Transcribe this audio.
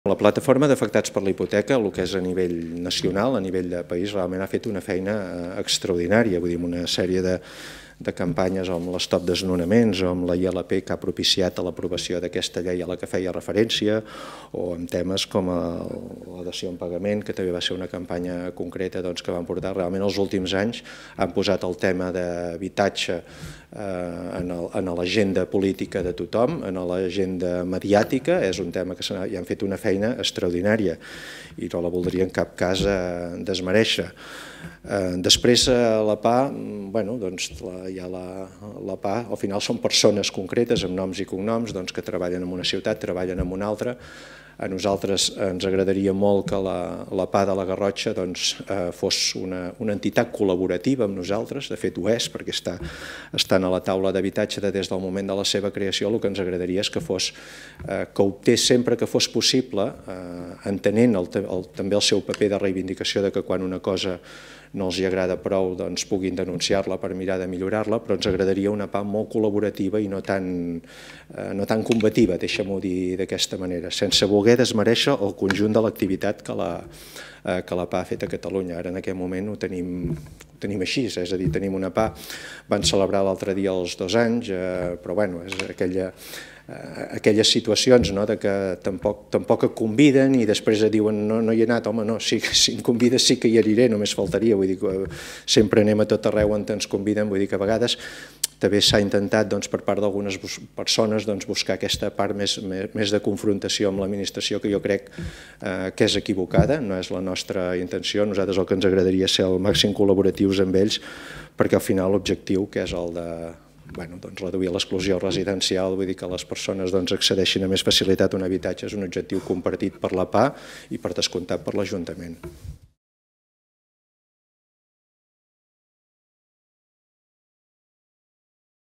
La plataforma d'afectats per la hipoteca, el que és a nivell nacional, a nivell de país, realment ha fet una feina extraordinària, vull dir, una sèrie de campanyes amb l'estop desnonaments o amb la ILP que ha propiciat l'aprovació d'aquesta llei a la que feia referència, o amb temes com la dació en pagament, que també va ser una campanya concreta que van portar realment els últims anys, han posat el tema d'habitatge en l'agenda política de tothom, en l'agenda mediàtica. És un tema que hi han fet una feina extraordinària i no la voldria en cap cas desmereixer. Després la PA, hi ha la PA, al final són persones concretes amb noms i cognoms que treballen en una ciutat, treballen en una altra. A nosaltres ens agradaria molt que la PA de la Garrotxa fos una entitat col·laborativa amb nosaltres, de fet ho és, perquè estan a la taula d'habitatge des del moment de la seva creació. El que ens agradaria és que optés sempre que fos possible, entenent també el seu paper de reivindicació de que quan una cosa no els agrada prou puguin denunciar-la per mirar de millorar-la, però ens agradaria una PA molt col·laborativa i no tan combativa, deixem-ho dir d'aquesta manera, sense voler desmereixer el conjunt de l'activitat que la PA ha fet a Catalunya. Ara en aquest moment ho tenim així, és a dir, tenim una PA, van celebrar l'altre dia els 2 anys, però bueno, és aquelles situacions que tampoc et conviden i després et diuen no hi he anat, home no, si em convides sí que hi aniré, només faltaria, vull dir que sempre anem a tot arreu on ens conviden, vull dir que a vegades també s'ha intentat per part d'algunes persones buscar aquesta part més de confrontació amb l'administració, que jo crec que és equivocada, no és la nostra intenció. A nosaltres el que ens agradaria és ser el màxim col·laboratius amb ells, perquè al final l'objectiu, que és el de reduir l'exclusió residencial, vull dir que les persones accedeixin amb més facilitat a un habitatge, és un objectiu compartit per la PA i per descomptat per l'Ajuntament.